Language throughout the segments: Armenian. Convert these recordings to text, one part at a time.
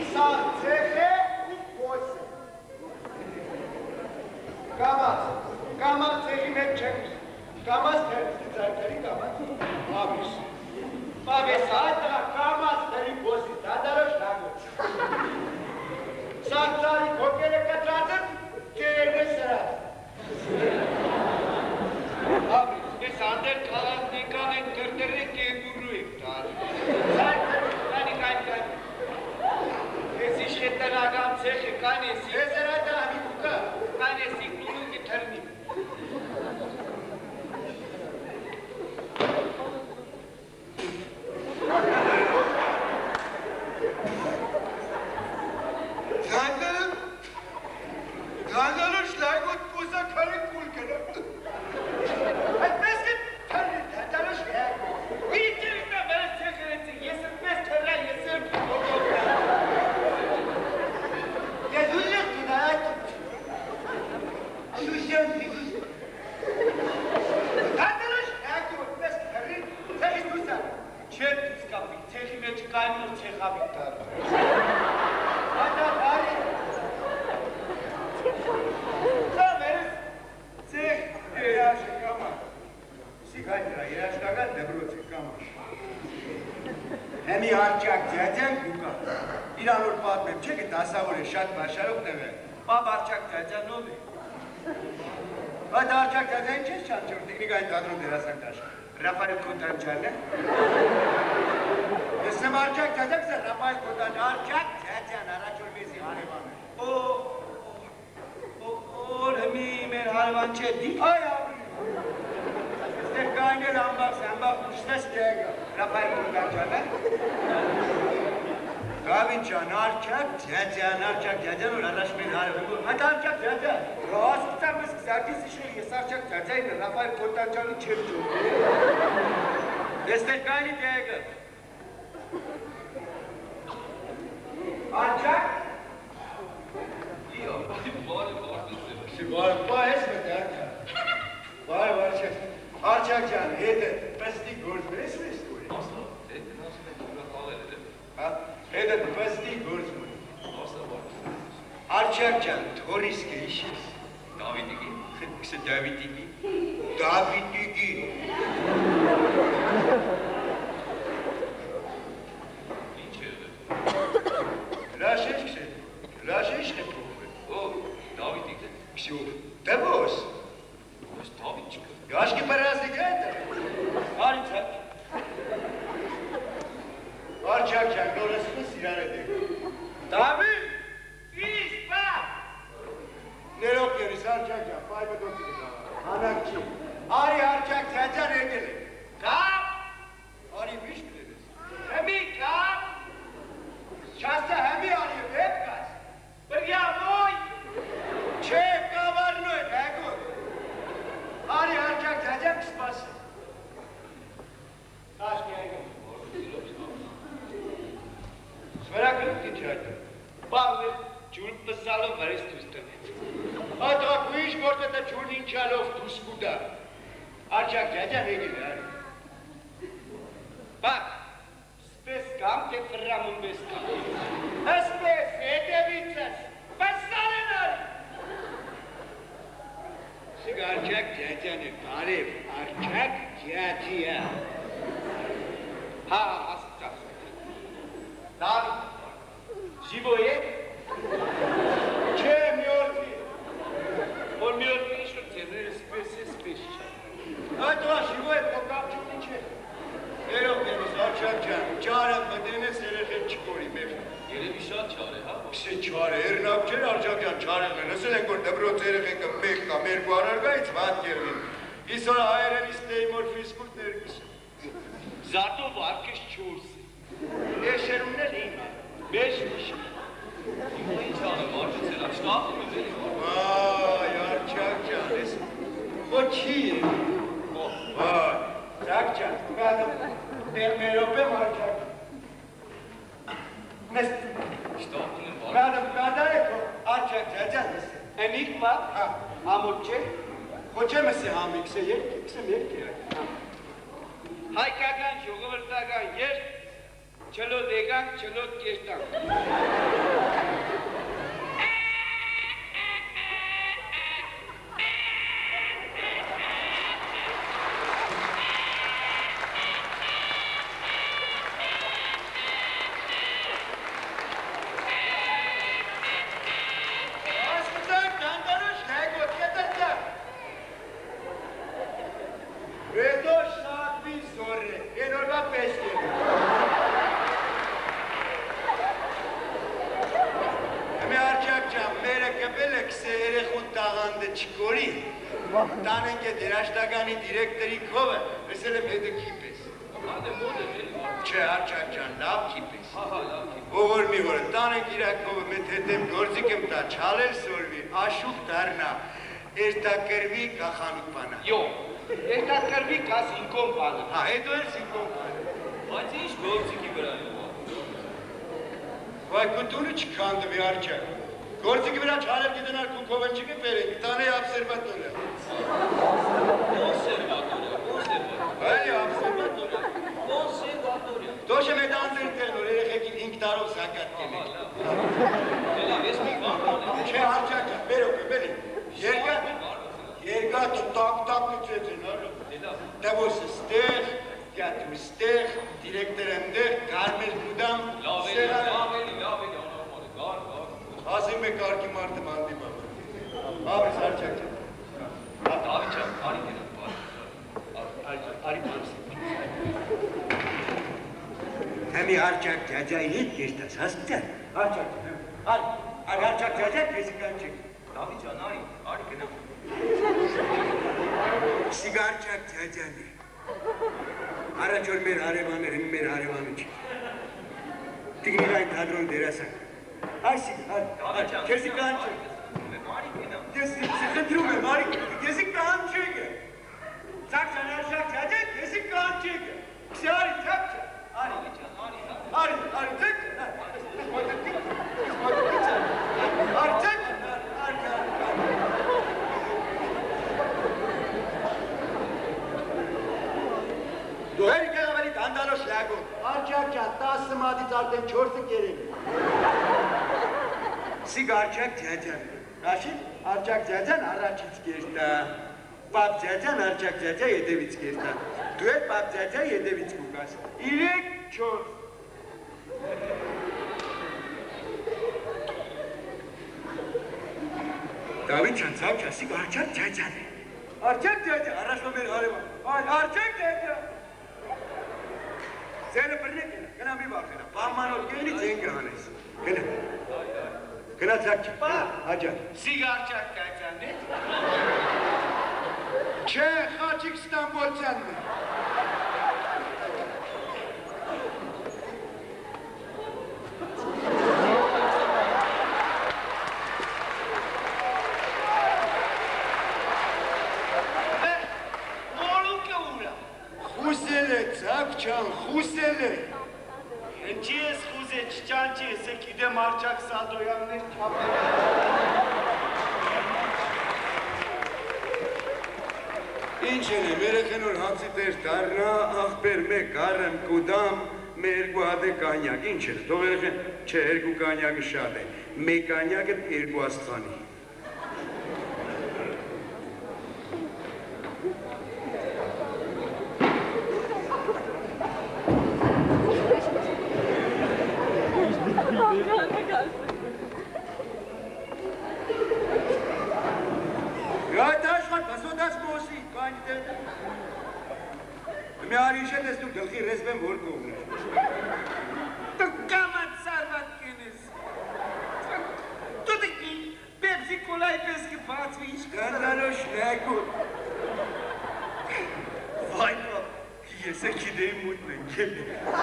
Sancehe u poise. Kamas tehi me çekmiş. Kamas tersi zaten kamas. Abi saatla kamas tehi poise. Tadaroş lago. Saatleri kokere katradır. Kene sıra. Abi sander kalan dikamen tertere ke guru iptal. Hani kayıt. Esişetten agam seçi kanesi. Ezerada abi kuka. Kanesi kulun gitarni. Gandarım şlagut kuza karın kulkana. Etmez ki tanrı tanrı şlagut. Bitirikte ben sefereti yesirmez terler yesir. Ya duyuyor ki ne yaptın? Susyan figus. Tanrı şlagut etmez ki terri. Sen hiç duysan. Çet iskapik. Tekime çıkarmıyor çekabiktar. Hatta bari. Hemi harcak diyeceğim kuka. İnanır patmem. Çekin tasavvuru şart başarıp deme. Bab harcak diyeceğim ne oluyor? Hadi harcak diyeceğim çeş çançır. Teknik aynı tadını derasan taş. Rafael Kotan çarne. Esnem harcak diyecekse Rafael Kotan harcak diyeceğim. Araç olmayız haribanı. O hemi men hariban çeddi. Ay yavrum. Tekane lambak sambak müştes diyeceğim. Rafael Kotan çarne. Kavincan harcak diyeceğim. Uğraşmayın haribanı. Hadi harcak diyeceğim. Rahatsız tutarmış. Sergis işleri yasarcak diyeceğim. Rafael Kotan çarne çevçu. Destekani diyeceğim. Harcak. Var esmedi harcak. Var şey. Harcak can hede. Besti göz resmi istiyor. Nasıl? Nasıl Ha? Hede besti göz mü? Nasıl var? Harcak can toriske işiz. David'igi. Kısa David'igi. Niçin öyle? Raşeş ne bu? O David'igi. Kşu. Tebos. Biz David çıkıyor. Yaşki parazı geldi. Harcak. Harcak can orasını ziyaret ediyor. David. İspa. Ne okuyoruz harcak can? Fayda dokunuyor. Anakçı. Ari harcak tecan edili. Kap. Ari biş biliriz. Hemi kap. Şahsa hemi arıyor. Hep kaç. Bir yamoy. Çek kavarlı. Egur. Ari harcak tecan kıspası. Kaç geldim. Svera kırıp geçerdim. Bağlı. Çulup pısalo varız tüstü. Hatta bu iş ortada çulun çalov tüskuda. Harcak tecan edilir. Bak. Speskam te framın beskam. Espes edevitsas. Baslarınar. Sigarcak tecanı tarif. Harcak tecan. Ha hasta. David. Zivoye. Çe miyorti. On miyorti işler tenir spes. Hadi o zivoye kokap çıktı çe. Erok deniz harcak can. Çağırın bedene sereket çıkori mef. Yere bir şart çağırıyor ha. Kişi çağırı ernap çe harcak can çağırın. Nasıl ekor debro sereket mekka merku ararga hiç vaat germin. İsora ayran isteği morfis kurt nergisi. Zato varkeş çoğursi. Eşerimle leyma. Beşmiş. Yıkayı çağırıyor. Var mı selam? Ne yaptın mı? Vay harcak can. O çiğ. Vay. Çakcan. Kadın. Merope harcak. Mesut. İşte aklının var. Kadın kadar harcak can. Enigma. Hamurçe. Hoca mesi hamikse yer. Kimse merke. Hay kagan, jogo vertagan yer. Chalo degan, chalo kestan. Ջան, մերը կպել է քսե երեխուն տաղանդը չկորի։ Տանենք է դերաշտականի դիրեկտորի քովը, լսել եմ հետը կիպես։ Հադե մոդ է էլի վար։ Չէ, Արջակ ջան, լավ կիպես։ Հա, լավ կիպես։ Ողոր մի որը, տանենք իրակ քովը մետ հետեմ գործիք եմ տա, չալել սորվի, աշուխ դարնա, երտակրվի կախանուկ բանա։ Յո, Երտակրվի կաս ինքոն բանա։ Հա, հետո էլ ինքոն բանա։ բայց ինչ գործիքի վրա է ով։ Վայ կտունը չքանդվի Արջակ։ Գործիքի վրա չալել գիտենար քուքովեն չկպերենք, տանը observatoriya։ Կոնսերվատորիա, կոնսերվատորիա։ Այո, observatoriya։ Կոնսերվատորիա։ Դոշը մետ անձերտեն որ երեխեքին 5 տարով զակատ կենեք։ Լավ, ես մի բան բանեմ։ Չէ, Արջակ, բերոք է, բերի։ Երկատը տակ-տակ լուծեցին, հալո։ Դա ոսը ստեղ, կյատու ստեղ, դիրեկտոր ընդեղ, կարմեր կուդամ, Լավ էլի, անորմալ է, գար։ Ասիմ է կարգի մարդը մանդի բավ։ Ավես Արջակ ջան։ Դավիթ ջան, արի գնանք բար։ Արի բանս։ Հեմի Արջակ ջաջայի հետ կեշտաս, հասկցան։ Արջակ ջան, Արջակ ջաջա կեսի կանչեք։ Դավիթ ջան, արի գնանք։ Սիգարջակ ջաջան է։ Առաջ որ մեր հարևանները, մեր հարևանը չի։ Տիգնիր այն թադրոն դերասակ։ Այսի, քեզի կանչեք։ Արի գնանք։ Քեզի խնդրում եմ, քեզի կանչեք։ Ցակ ջան, Արջակ ջաջա, քեզի կանչեք։ Քսարի, ցակ ջան։ Արի ջան, Արի, ցակ։ Արջակ։ Դու հերի կեղավերի դանդալո շլագում։ Արջակ ջան, 10 մատից արդեն 4-ը կերեք։ Սիգ Արջակ ջաջան։ Աշի, Արջակ ջաջան առաջից կերտա։ Պապ ջաջան, Արջակ ջաջա ետևից կերտա։ Դու էլ պապ ջաջա ետևից կուկաս։ 3-4։ Դավիթ ջան, ցավ ջան, սիգ Արջակ ջաջան է։ Արջակ ջաջա, առաջվա մեր հարևան։ Արջակ ջաջա։ Ձերը բրնեք ենա, գնա մի վախենա, պարմանոտ կենի ձեն գանես, գնա, գնա ձակ չա, հաջան։ Սիգ Արջակ ջաջան է։ Չէ, խաչիկ Ստամբոլցյանն է։ Խուսել է, ձակ չան, խուսել է։ Ինչի ես խուզե, չճանչի ես, է գիտեմ Արջակ Սադոյաններ չապել։ Ինչ են է, մեր էխեն որ հացի տեր տարնա, աղբեր մեկ առեմ կուդամ, մեր երկու հատե կանյակ, ինչ է, թող էխեն, չէ, երկու կանյակը շատ է, մեկ կանյակը երկու աստղանի։ Մի արիշ է տեսնում գլխի ռեզբեն որ կողն է։ Դու կամատ սարվատ կենես։ Դու դիկի պեպսի կոլայի պես կպացվի ինչ կանդալոշ նայքու։ Վայ պապ, ես է կիդեի մուտն են կել։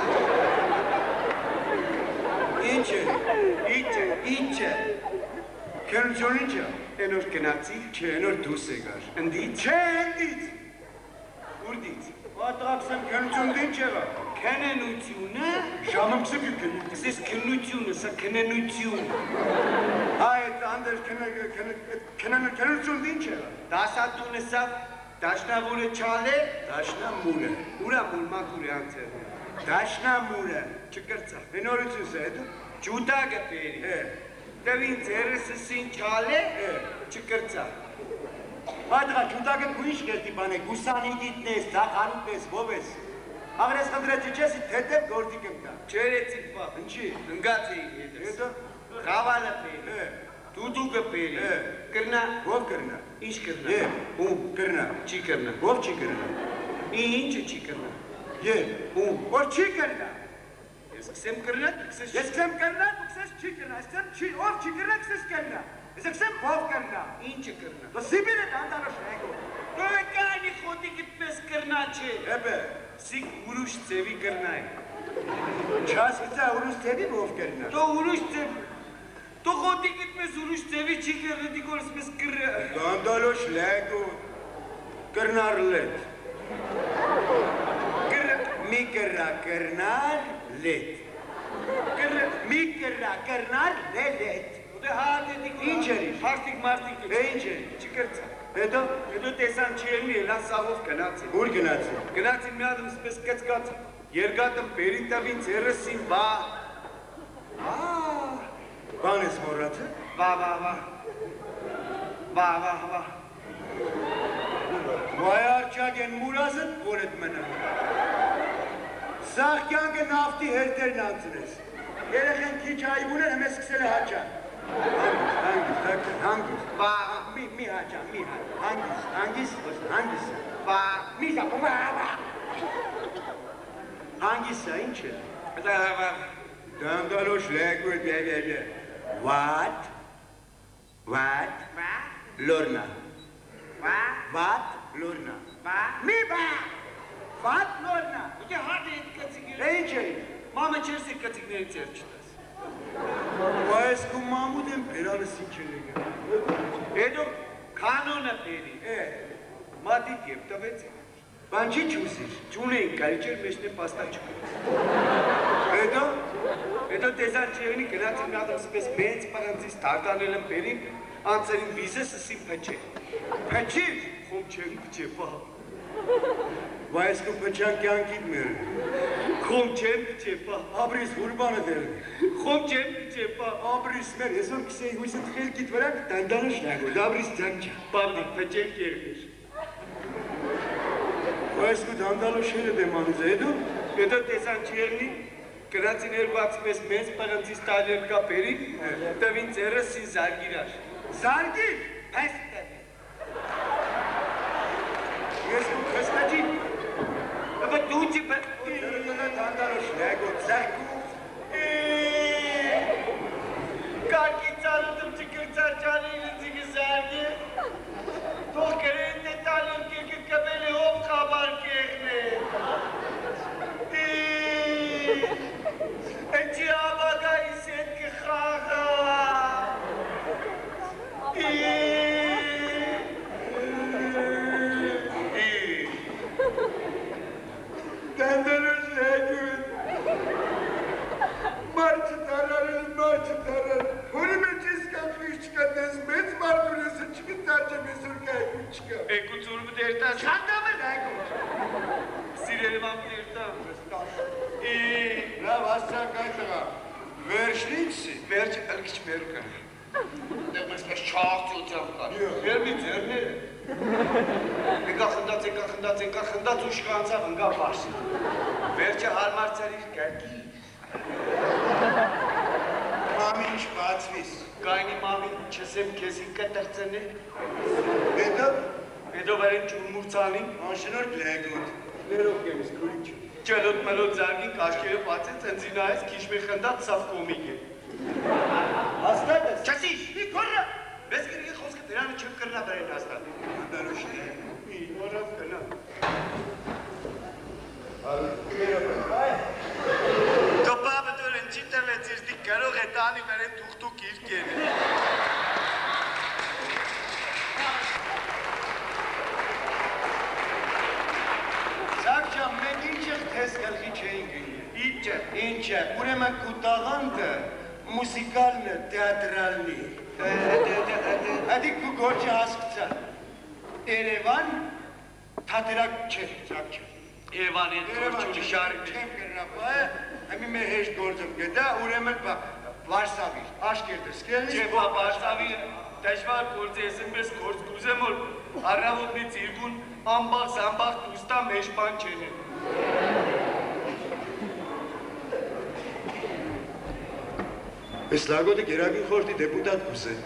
Ինչ է։ Կերնցոն ինչ է, ենոր կնացի, չէ ենոր դուս է գար։ Ընդից, չէ ընդից։ Ուրդից։ Ատաղսեմ կենություն դինչ եղա։ Կենենությունը։ Ժամում կսը կկենի։ Կսես կենությունը, սա կենենություն։ Այդ անդեր կենություն դինչ եղա։ Դասատունը սա դաշնավուրը չալ է, դաշնամուրը։ Ուրա մուր մակուրի անցեր։ Դաշնամուրը, չկրծա։ Հենորություն սա հետո, ջուտագը պերի։ Տվին ձերսսին չալ է, չկրծա։ Այդղա ջուտագը գույիշ կերտի բան է, գուսանիդիթն ես, ձախանուտ ես, ով ես։ Աղրես խնդրեց իչեսի թետև գործիք եմ տա։ Չերեցիք պապ, ինչի, ընգաց էիք հետս։ Խավալը պերի, դուդուգը պերի, կրնա, ով կրնա, ինչ կրնա, ում կրնա, չի կրնա, ով չի կրնա, ինչը չի կրնա, ում, որ չի կրնա, ես կսեմ կրնա, ես կսեմ կրնա, դու կսես չի կնայսեմ, չի, ով չի կրնակ սես կրնա։ Զգսեմ ով կրնա։ Ինչ կրնա։ Դո Սիբիրը դանդալոշ նայգո։ Դու եկանի խոտիկիդ պես կրնա չէ։ Էբե, Սիկ ուրուշ ծևի կրնա է։ չաս գծա ուրուս տեբի ով կրնա։ Դու ուրուշ ծև։ Դու խոտիկիդ պես ուրուշ ծևի չի կրնի դիկորս պես կրը։ Դանդալոշ լեգո։ Կրնար լետ։ Mi կրնա կրնար լետ։ Mi կրնա կրնար լետ։ Դե հատ է դիկորս։ Ինչ երիշ։ Հարթիկ մարդիկ։ Ինչ երիշ։ Չկրծա։ Հետո Հետո տեսան չերնի էլա սաղով կնացի։ ուր գնացի։ Գնացի մի ադմ սպես կծկած։ Երգատմ պերին տավին ձերսին բա։ Բան ես մորացը։ Վա։ Վայ արջակ են մուրազըտ, որ էդ մնը։ Սաղ կյանքը նավտի հերտերն անցնես։ Երեխեն քիչ այբուն են հմես սկսել է հաճան։ Հանգիստ, Վա։ մի հաճան, հանգիստ, Վա։ մի զապը, վա։ Հանգիստ է, ինչ է։ Վա։ Դանդալոշ լեգույտ բևելը։ Վատ, լորնա, վատ, լորնա։ Մի բա, վատ, լորնա։ Ուտե հատ է իտ կծիկներ։ Ինչ է։ Մամը չերսի կծիկների ծեր չտես։ Բայց կու մամուդ եմ բերալս ինչ է լեգը։ Հետո կանոնը պերի։ Մատիկ եվ տվեցի։ Բան չի չուսիր։ Չունեին կարիչեր մեջնե պաստա չկա։ Հետո տեսան չեղնի գնացի մի ադմ սպես մեծ պարանցիս տարտանել եմ պերին, անցերին վիզը սսին պեչե։ Պեչիր։ Խոմ չեղի պչե պահ։ Բայց կու պեչան կյանքիդ մեր։ Խոմ չեմ պչե պահ։ Աբրիս հուրբանը դերն։ Խոմ չեմ պչե պահ։ Աբրիս մեր, ես որ կսեի հույսըտ խելքիդ վրա կտանդանոշ նագո, դաբրիս ձանչա։ Պավնիկ պեչեն կերվեր։ Բայց կու դանդալոշ էր էդ եմանուզ էդու։ Հետո տեսան չեղնի, գնացին երբաց մեզ մեծ պարանցիս տալեր կա պերին, տվին ձերսին զարգիրար։ Զարգիր, այս տեպի։ Ես կու խստաջի։ Աբա դու չի Դանդալոշ նագո, զարգու։ Կարկի ծանուտում չկրծար ճանին ինձիգը զարգի։ Թող կրեն դե տալին կիրկը կվել է ով խաբար կեղն է։ Էջի աբագայի սետ կխաղա։ Դանդալոշ նագո։ Մարչը տարարել, հորի մեջ ես կատվիշ չկատես, մեծ մարդուր ես չկտարջեմ ես որ կայգուն չկա։ Էկու ծուրմը դերտան։ Չանդամ է նագո։ Սիրելվան դերտան։ Լավ ասցանք այդ տղա, վերջնիքսի։ Վերջ ըլքիչ մերուկը։ Դեղ մեզ մեզ չաղ ծոցավ կար։ Վերմի ձերներ է։ Եկա խնդաց ու շկանցավ ընգա պարսի։ Վերջը հարմար ծարիր կարկի։ Մամին չպացվիս։ Կայնի մամին չսեմ կեզին կտրծն է։ Հետո վերեն ճուրմուրցանին։ Անշնորդ լեգոտ։ Ներով կեմիս կուրիչ։ Ճելոտ մելոտ զարգին կաշկերը պացեց ընձինայես քիշմի խնդատ սավ կոմիկ է։ Հաստատ ես։ Չասիշ, մի կորնա։ Մեզ կրգի խոսքը դրանը չեմ կրնա բրեն հաստատ։ Դանդալոշ է։ Մի նորավ կնա։ Կպաբը դորեն չի տվեց իրդի կրող է տանի վերեն թուղթուկ իր կերը։ Սակչան, մենք ինչ եղ թես գլխի չէին գնի։ Ինչ է, ուրեմն կուտաղանդը մուսիկալն է, թեատրալնի։ Ադի կու գորջը հասկցա։ Երևան թատերակ չէ, սակչան։ Եվան են գործունի շարի։ Չեմ կրնապա է, ամի մեր հեշտ գործում գետա, ուրեմն վարսավիր, աշկերտը սկելնի։ Չէ բա բարսավի դաշվար գործ ես պես գործ կուզեմ որ առավոտնից իրգուն ամբաղ դուստա մեջ բան չեն է։ Ես լագոտը գերագին խորդի դեպուտատ կուս է։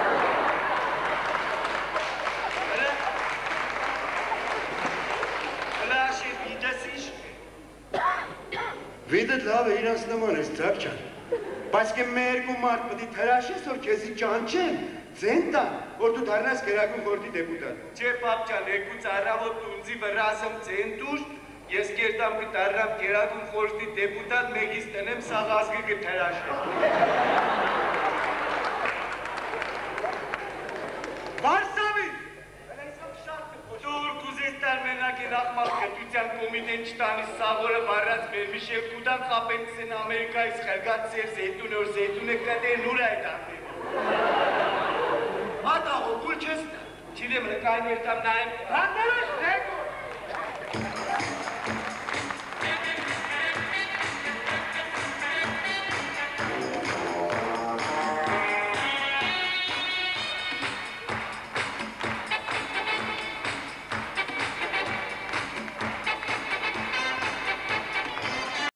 Հլաշի վիդեսիշ։ Վիդետ լավ է իրանց նման ես, ծակ չան։ Բայց կե մերկու մարդ պտի թրաշես, որ կեզի ճանչեն, ձեն տան, որ դու դարնաս կերակում խորդի դեպուտատ։ Չէ, պապջան, եկուց առավոտ ունձի վրասմ ձեն դուր, ես կերտամ կտարրամ կերակում խորդի դեպուտատ, մեգիս տնեմ սաղ ազգի կթրաշեմ։ Վարսավի։ Դուր կուզեստար մենակ են աղմալ կտության կոմիտեն չտանի սաղորը վարած մեր միշև կուդան խապենցեն Ամերիկայից խելգատ ծեր զեյտուն որ զեյտուն է կտեն ուր այդ աղմեն։ Ատաղո, գուլ չես նա։ Չիլեմ հկայն երտամ նայեմ։ Հանդերս,